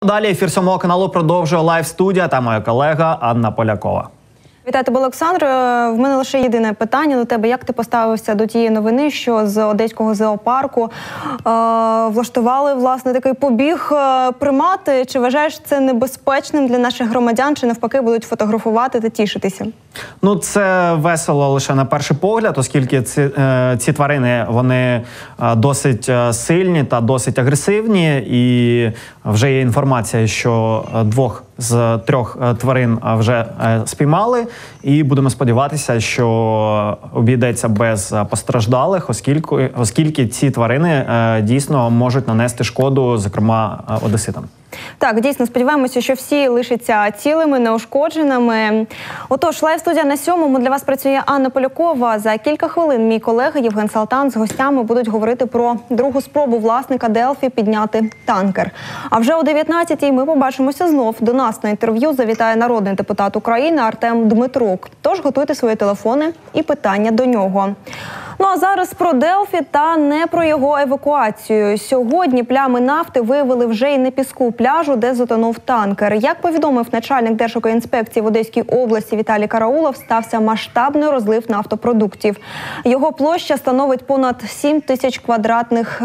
Далі ефір 7 каналу продовжує лайв-студія та моя колега Анна Полякова. Вітаю тебе, Олександр. В мене лише єдине питання до тебе. Як ти поставився до тієї новини, що з Одеського зоопарку влаштували, власне, такий побіг примати? Чи вважаєш це небезпечним для наших громадян, чи навпаки будуть фотографувати та тішитися? Ну, це весело лише на перший погляд, оскільки ці тварини, вони досить сильні та досить агресивні. І вже є інформація, що 2 з 3 тварин вже спіймали. І будемо сподіватися, що обійдеться без постраждалих, оскільки ці тварини дійсно можуть нанести шкоду, зокрема, одеситам. Так, дійсно, сподіваємося, що всі лишаться цілими, неушкодженими. Отож, лайв-студія на 7-му. Для вас працює Анна Полякова. За кілька хвилин мій колега Євген Салтан з гостями будуть говорити про другу спробу власника Делфі підняти танкер. А вже о 19-й ми побачимося знов. До нас на інтерв'ю завітає народний депутат України Артем Дмитрук. Тож готуйте свої телефони і питання до нього. Ну а зараз про Делфі та не про його евакуацію. Сьогодні плями нафти виявили вже й на піску пляжу, де затонув танкер. Як повідомив начальник Держекоінспекції в Одеській області Віталій Караулов, стався масштабний розлив нафтопродуктів. Його площа становить понад 7 тисяч квадратних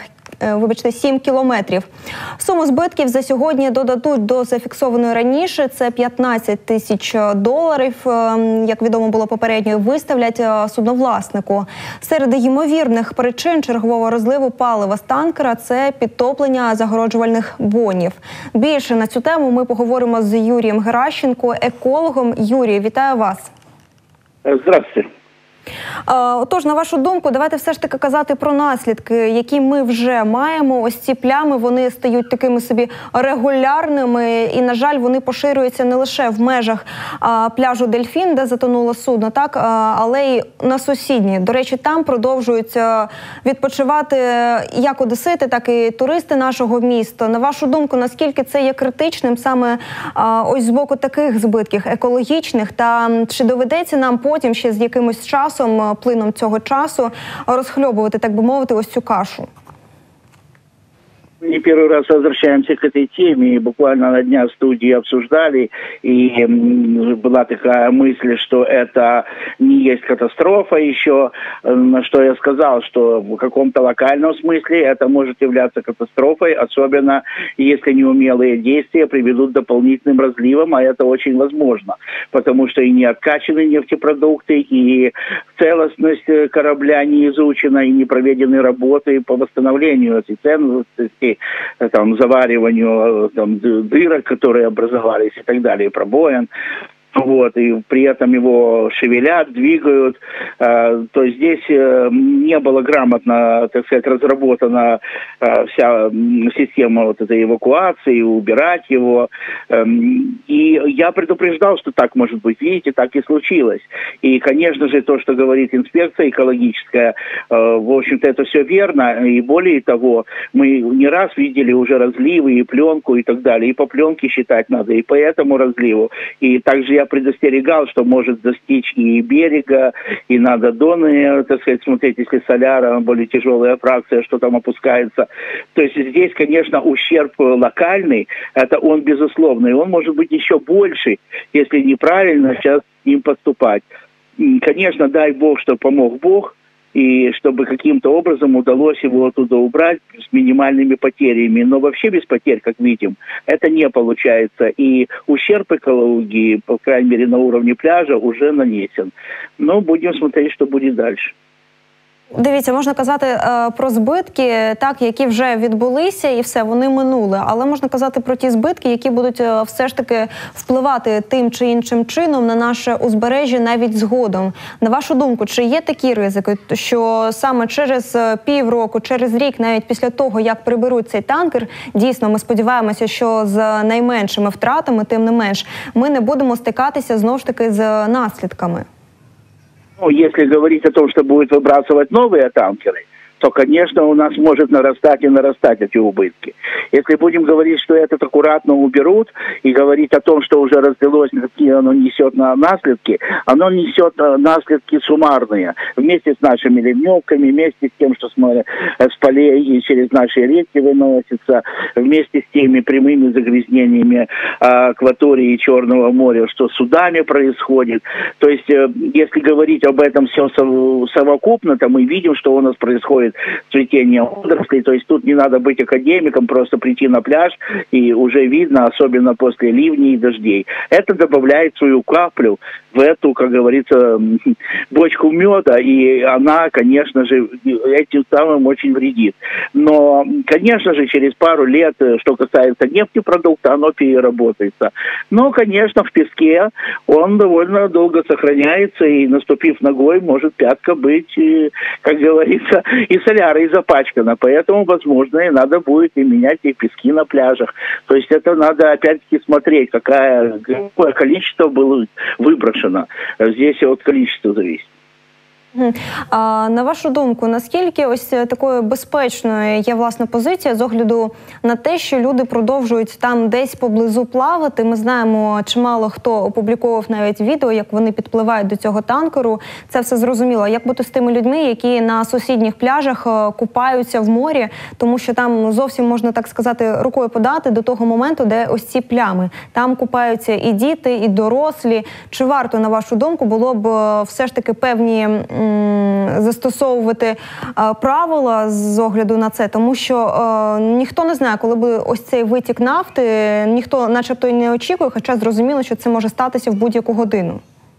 7 кілометрів. Суму збитків за сьогодні додадуть до зафіксованої раніше. Це 15 тисяч доларів. Як відомо було попередньо, виставлять судновласнику. Серед ймовірних причин чергового розливу палива з танкера – це підтоплення загороджувальних бонів. Більше на цю тему ми поговоримо з Юрієм Геращенко, екологом. Юрій, вітаю вас. Здравствуйте. Отож, на вашу думку, давайте все ж таки казати про наслідки, які ми вже маємо. Ось ці плями, вони стають такими собі регулярними і, на жаль, вони поширюються не лише в межах пляжу Дельфін, де затонуло судно, так, але й на сусідній. До речі, там продовжують відпочивати як одесити, так і туристи нашого міста. На вашу думку, наскільки це є критичним саме ось з боку таких збитків екологічних, та чи доведеться нам потім ще з якимось часом, плином цього часу, розхльобувати, так би мовити, ось цю кашу? Не первый раз возвращаемся к этой теме, и буквально на днях в студии обсуждали, и была такая мысль, что это не есть катастрофа еще, на что я сказал, что в каком-то локальном смысле это может являться катастрофой, особенно если неумелые действия приведут к дополнительным разливам, а это очень возможно, потому что и не откачаны нефтепродукты, и целостность корабля не изучена, и не проведены работы по восстановлению этой ценности, там, завариванию там, дырок, которые образовались и так далее, пробоин. Вот, и при этом его шевелят, двигают. То есть здесь не было грамотно, так сказать, разработана вся система вот этой эвакуации, убирать его. И я предупреждал, что так может быть. Видите, так и случилось. И, конечно же, то, что говорит инспекция экологическая, в общем-то, это все верно. И более того, мы не раз видели уже разливы и пленку и так далее. И по пленке считать надо, и по этому разливу. И также я предостерегал, что может достичь и берега, и на Доны, так сказать, смотреть, если соляра, более тяжелая фракция, что там опускается. То есть здесь, конечно, ущерб локальный, это он безусловный, он может быть еще больше, если неправильно сейчас с ним поступать. Конечно, дай Бог, что помог Бог, и чтобы каким-то образом удалось его оттуда убрать с минимальными потерями. Но вообще без потерь, как видим, это не получается. И ущерб экологии, по крайней мере, на уровне пляжа уже нанесен. Но будем смотреть, что будет дальше. Дивіться, можна казати про збитки, так, які вже відбулися і все, вони минули. Але можна казати про ті збитки, які будуть все ж таки впливати тим чи іншим чином на наше узбережжя навіть згодом. На вашу думку, чи є такі ризики, що саме через півроку, через рік, навіть після того, як приберуть цей танкер, дійсно, ми сподіваємося, що з найменшими втратами, тим не менш, ми не будемо стикатися знову ж таки з наслідками? Ну, если говорить о том, что будут выбрасывать новые танкеры, то, конечно, у нас может нарастать и нарастать эти убытки. Если будем говорить, что этот аккуратно уберут, и говорить о том, что уже раздалось, какие оно несет на наследки, оно несет наследки суммарные. Вместе с нашими ливневками, вместе с тем, что с полей и через наши реки выносится, вместе с теми прямыми загрязнениями акватории Черного моря, что с судами происходит. То есть, если говорить об этом все совокупно, то мы видим, что у нас происходит цветение водорослей. То есть тут не надо быть академиком, просто прийти на пляж, и уже видно, особенно после ливней и дождей. Это добавляет свою каплю в эту, как говорится, бочку меда, и она, конечно же, этим самым очень вредит. Но, конечно же, через пару лет, что касается нефтепродукта, оно переработается. Но, конечно, в песке он довольно долго сохраняется, и, наступив ногой, может пятка быть, как говорится, и солярой запачкана. Поэтому, возможно, и надо будет и менять и пески на пляжах. То есть это надо, опять-таки, смотреть, какое количество было выброшено. Здесь от количества зависит. А на вашу думку, наскільки ось такою безпечною є власна позиція з огляду на те, що люди продовжують там десь поблизу плавати? Ми знаємо, чимало хто опубліковував навіть відео, як вони підпливають до цього танкеру. Це все зрозуміло. Як бути з тими людьми, які на сусідніх пляжах купаються в морі, тому що там зовсім, можна так сказати, рукою подати до того моменту, де ось ці плями. Там купаються і діти, і дорослі. Чи варто, на вашу думку, було б все ж таки певні застосовувати правила з огляду на це, тому що ніхто не знає, коли буде ось цей витік нафти, ніхто начебто й не очікує, хоча зрозуміло, що це може статися в будь-яку годину.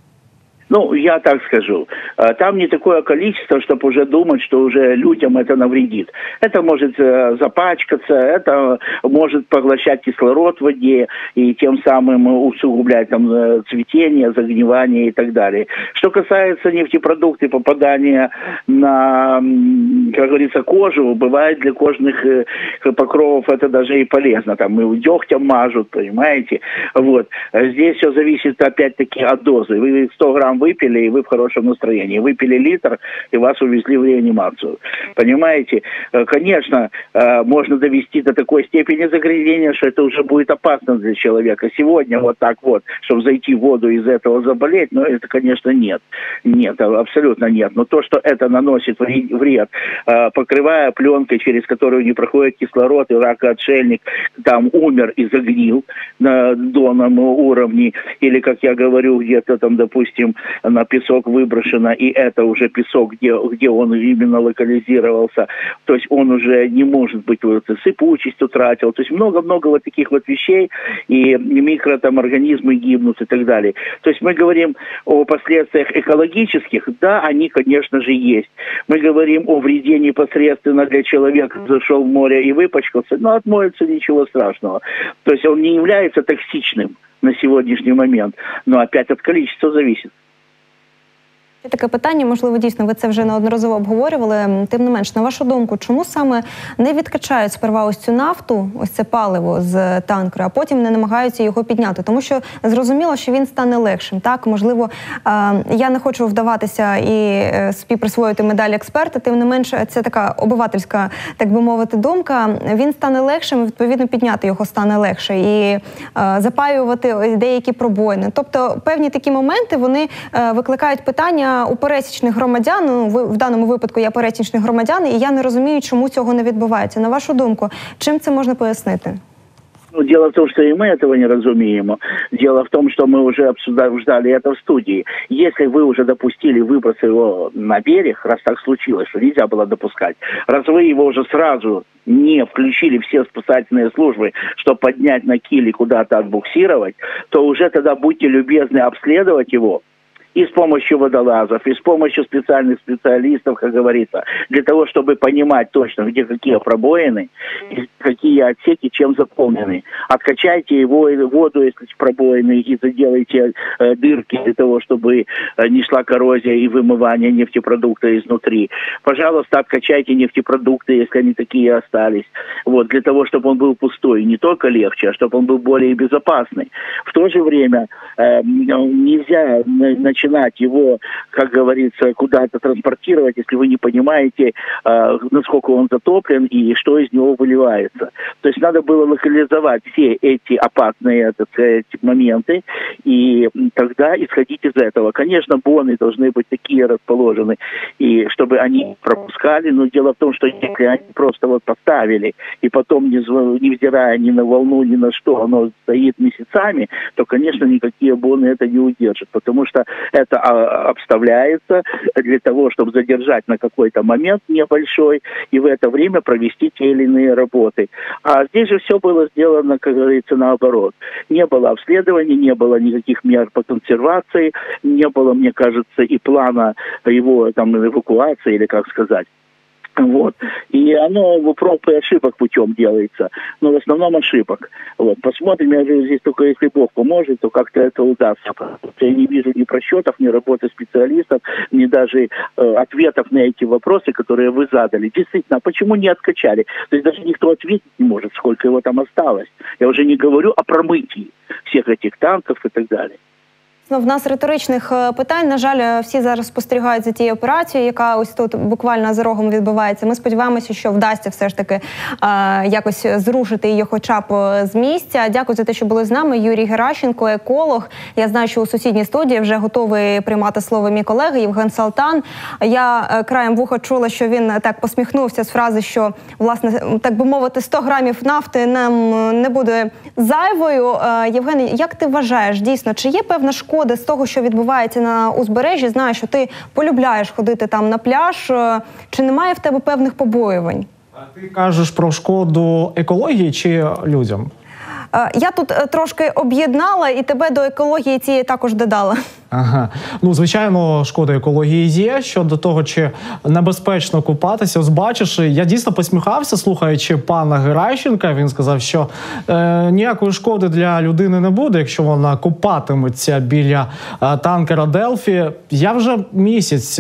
Ну, я так скажу, там не такое количество, чтобы уже думать, что уже людям это навредит. Это может запачкаться, это может поглощать кислород в воде и тем самым усугублять там цветение, загнивание и так далее. Что касается нефтепродуктов, попадания на, как говорится, кожу, бывает для кожных покровов это даже и полезно. Там и дегтем мажут, понимаете? Вот. Здесь все зависит опять-таки от дозы. Вы 100 грамм выпили, и вы в хорошем настроении. Выпили литр, и вас увезли в реанимацию. Понимаете? Конечно, можно довести до такой степени загрязнения, что это уже будет опасно для человека. Сегодня вот так вот, чтобы зайти в воду и из этого заболеть, но это, конечно, нет. Нет, абсолютно нет. Но то, что это наносит вред, покрывая пленкой, через которую не проходит кислород, и ракоотшельник там умер и загнил на донном уровне, или, как я говорю, где-то там, допустим, на песок выброшено, и это уже песок, где он именно локализировался, то есть он уже не может быть, вот, сыпучесть утратил, то есть много-много вот таких вот вещей, и микроорганизмы гибнут и так далее. То есть мы говорим о последствиях экологических, да, они, конечно же, есть. Мы говорим о вреде непосредственно для человека, зашел в море и выпачкался, но отмоется, ничего страшного. То есть он не является токсичным на сегодняшний момент, но опять от количества зависит. Таке питання, можливо, дійсно, ви це вже неодноразово обговорювали. Тим не менш, на вашу думку, чому саме не відкачають сперва ось цю нафту, ось це паливо з танкера, а потім не намагаються його підняти? Тому що зрозуміло, що він стане легшим. Так, можливо, я не хочу вдаватися і співприсвоїти медаль експерта, тим не менш, це така обивательська, так би мовити, думка. Він стане легшим, і, відповідно, підняти його стане легше. І запаювати деякі пробоїни. Тобто, певні такі моменти, вони викликають питання у пересічних громадян, ну, в даному випадку я пересічний громадян, і я не розумію, чому цього не відбувається. На вашу думку, чим це можна пояснити? Ну, дело в том, что и мы этого не разумеем. Дело в том, что мы уже обсуждали это в студии. Если вы уже допустили выброс его на берег, раз так случилось, что нельзя было допускать, раз вы его уже сразу не включили все спасательные службы, чтобы поднять на киль и куда-то отбуксировать, то уже тогда будьте любезны обследовать его, и с помощью водолазов, и с помощью специальных специалистов, как говорится, для того, чтобы понимать точно, где какие пробоины, и какие отсеки чем заполнены. Откачайте его воду, если пробоины, и заделайте дырки для того, чтобы не шла коррозия и вымывание нефтепродукта изнутри. Пожалуйста, откачайте нефтепродукты, если они такие остались. Вот, для того, чтобы он был пустой. Не только легче, а чтобы он был более безопасный. В то же время нельзя начать начинать его, как говорится, куда-то транспортировать, если вы не понимаете, насколько он затоплен и что из него выливается. То есть надо было локализовать все эти опасные, так сказать, моменты, и тогда исходить из этого. Конечно, боны должны быть такие расположены, и чтобы они пропускали, но дело в том, что если они просто вот поставили, и потом, невзирая ни на волну, ни на что, оно стоит месяцами, то, конечно, никакие боны это не удержат, потому что это обставляется для того, чтобы задержать на какой-то момент небольшой, и в это время провести те или иные работы. А здесь же все было сделано, как говорится, наоборот. Не было обследований, не было никаких мер по консервации, не было, мне кажется, и плана его там эвакуации, или как сказать. Вот. И оно проб и ошибок путем делается, но в основном ошибок. Вот. Посмотрим, я же здесь только если Бог поможет, то как-то это удастся. Я не вижу ни просчетов, ни работы специалистов, ни даже ответов на эти вопросы, которые вы задали. Действительно, почему не откачали? То есть даже никто ответить не может, сколько его там осталось. Я уже не говорю о промытии всех этих танков и так далее. Ну, в нас риторичних питань, на жаль, всі зараз спостерігають за тією операцією, яка ось тут буквально за рогом відбувається. Ми сподіваємося, що вдасться все ж таки якось зрушити її хоча б з місця. Дякую за те, що були з нами. Юрій Геращенко, еколог. Я знаю, що у сусідній студії вже готовий приймати слово мій колега Євген Салтан. Я краєм вуха чула, що він так посміхнувся з фрази, що, власне, так би мовити, 100 грамів нафти нам не буде зайвою. Євген, як ти вважаєш, дійсно, чи є певна шкода з того, що відбувається на узбережжі? Знаю, що ти полюбляєш ходити там на пляж. Чи немає в тебе певних побоювань? А ти кажеш про шкоду екології чи людям? Я тут трошки об'єднала і тебе до екології цієї також додала. Ага. Ну, звичайно, шкода екології є. Щодо того, чи небезпечно купатися. Ось бачиш, я дійсно посміхався, слухаючи пана Геращенка. Він сказав, що ніякої шкоди для людини не буде, якщо вона купатиметься біля танкера «Делфі». Я вже місяць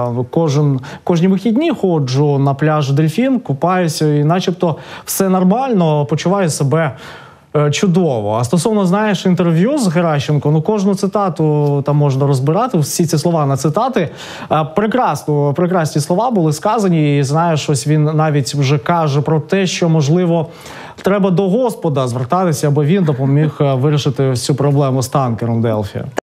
кожні вихідні ходжу на пляж «Дельфін», купаюся і начебто все нормально, почуваю себе чудово. А стосовно, знаєш, інтерв'ю з Геращенко, ну кожну цитату там можна розбирати, всі ці слова на цитати. Прекрасні слова були сказані, і знаєш, ось він навіть вже каже про те, що, можливо, треба до Господа звертатися, аби він допоміг вирішити всю проблему з танкером «Делфі».